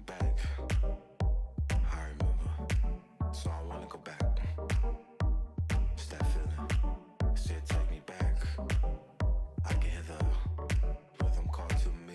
back. I remember, so I wanna go back. It's that feeling. Said take me back. I can hear the rhythm call to me.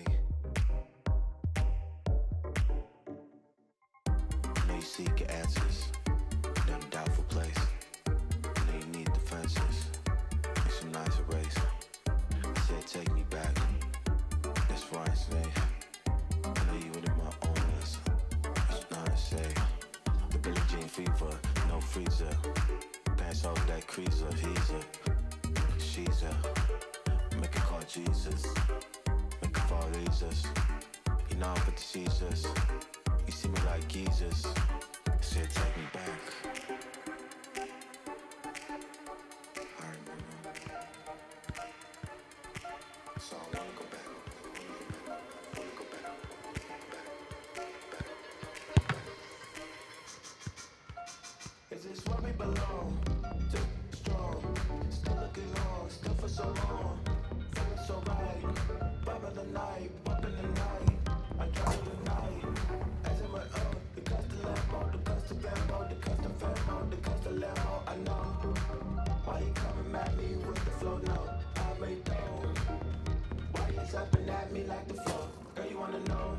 Now you seek answers in a doubtful place. Now you need defenses. Make some nice erase. I said take me back. That's right, say. I know you in my own list. It's not to say. The Billie Jean fever, no freezer. Pass off that creaser, he's a, she's a. Make her call Jesus. Make her fall Jesus. You know I'm with the Jesus. You see me like Jesus. Said take me back. I remember. So I wanna go back. Wanna go back. Is this where we belong? Too strong. Still looking on. Still for so long. Feeling so right. Vibe of the night. Up in the night. I drive the night. As in my the custom Lambo, the custom Lambo, the custom Lambo, the custom Lambo. I know. Why you coming at me with the flow now? I already know. Why you zapping at me like the flow? Girl, you wanna know?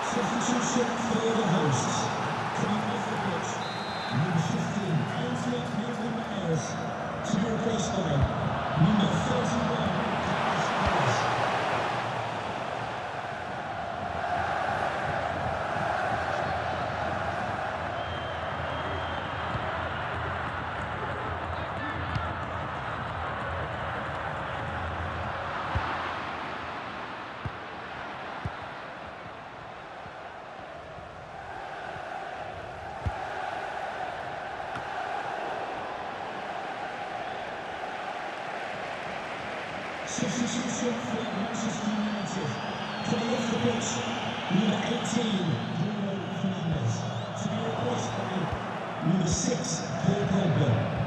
Substitution for the hosts. Coming off the pitch, number 15, Anthony Maitland-Niles, to be replaced by number 31, Carlos Perez. Substitution for Manchester United. Coming off the pitch, number 18, Bruno Fernandes, to be replaced by number 6, Paul Pogba.